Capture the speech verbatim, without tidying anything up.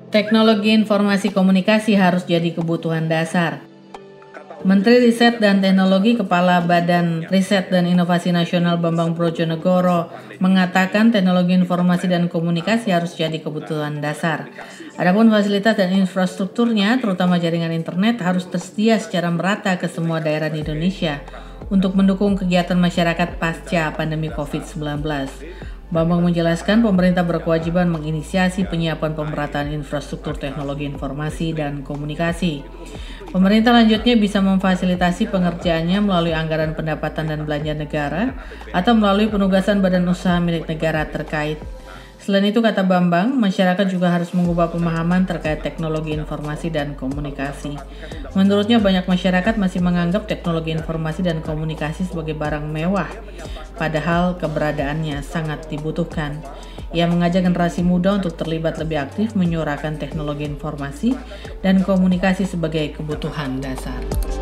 Teknologi informasi komunikasi harus jadi kebutuhan dasar. Menteri Riset dan Teknologi Kepala Badan Riset dan Inovasi Nasional Bambang Brojonegoro mengatakan teknologi informasi dan komunikasi harus jadi kebutuhan dasar. Adapun fasilitas dan infrastrukturnya, terutama jaringan internet, harus tersedia secara merata ke semua daerah di Indonesia untuk mendukung kegiatan masyarakat pasca pandemi covid sembilan belas. Bambang menjelaskan pemerintah berkewajiban menginisiasi penyiapan pemerataan infrastruktur teknologi informasi dan komunikasi. Pemerintah lanjutnya bisa memfasilitasi pengerjaannya melalui anggaran pendapatan dan belanja negara atau melalui penugasan badan usaha milik negara terkait. Selain itu, kata Bambang, masyarakat juga harus mengubah pemahaman terkait teknologi informasi dan komunikasi. Menurutnya, banyak masyarakat masih menganggap teknologi informasi dan komunikasi sebagai barang mewah, padahal keberadaannya sangat dibutuhkan. Ia mengajak generasi muda untuk terlibat lebih aktif menyuarakan teknologi informasi dan komunikasi sebagai kebutuhan dasar.